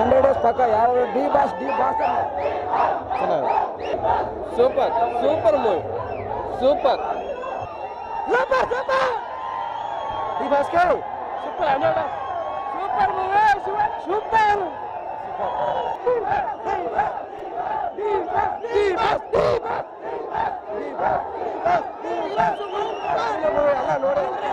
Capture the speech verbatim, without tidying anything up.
Hundred days ಪಕ್ಕ ಯಾವ D boss D boss ಚೆನ್ನಾಗಿದೆ. Super super movie super super super D boss ಕೆ super hundred super movie super ಎಲ್ಲ ನೋಡಿ